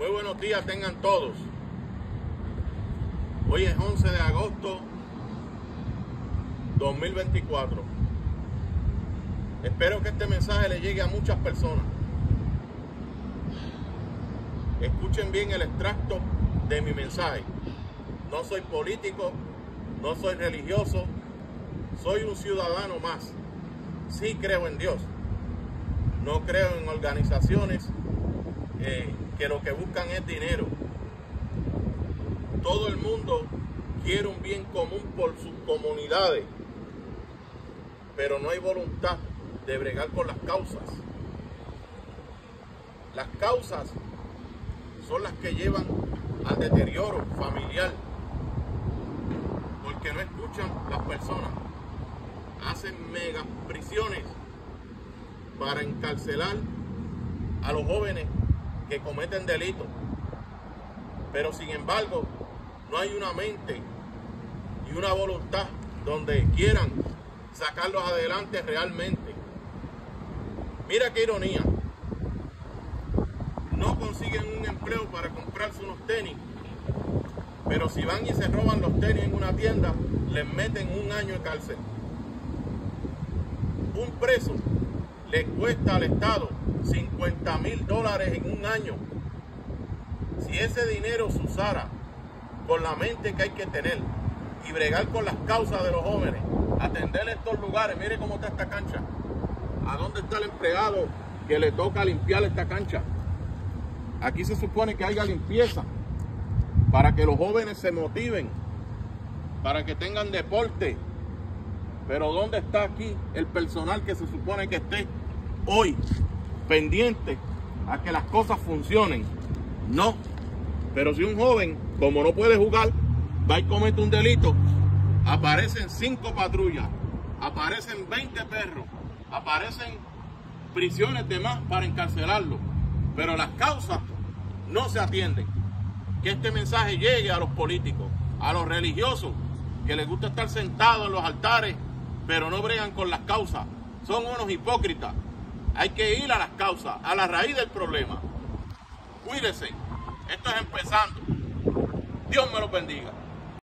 Muy buenos días tengan todos. Hoy es 11 de agosto 2024. Espero que este mensaje le llegue a muchas personas. Escuchen bien el extracto de mi mensaje. No soy político, no soy religioso, soy un ciudadano más. Sí creo en Dios. No creo en organizaciones que lo que buscan es dinero. Todo el mundo quiere un bien común por sus comunidades, pero no hay voluntad de bregar con las causas. Las causas son las que llevan al deterioro familiar, porque no escuchan las personas. Hacen mega prisiones para encarcelar a los jóvenes que cometen delitos, pero sin embargo no hay una mente y una voluntad donde quieran sacarlos adelante realmente. Mira qué ironía, no consiguen un empleo para comprarse unos tenis, pero si van y se roban los tenis en una tienda, les meten 1 año de cárcel. Un preso le cuesta al Estado $50,000 en 1 año. Si ese dinero se usara con la mente que hay que tener y bregar con las causas de los jóvenes, atender estos lugares, mire cómo está esta cancha. ¿A dónde está el empleado que le toca limpiar esta cancha? Aquí se supone que haya limpieza para que los jóvenes se motiven, para que tengan deporte. Pero ¿dónde está aquí el personal que se supone que esté hoy pendiente a que las cosas funcionen? No. Pero si un joven, como no puede jugar, va y comete un delito, aparecen 5 patrullas, aparecen 20 perros, aparecen prisiones de más para encarcelarlo. Pero las causas no se atienden. Que este mensaje llegue a los políticos, a los religiosos, que les gusta estar sentados en los altares, pero no bregan con las causas. Son unos hipócritas. Hay que ir a las causas, a la raíz del problema. Cuídese. Esto es empezando. Dios me lo bendiga.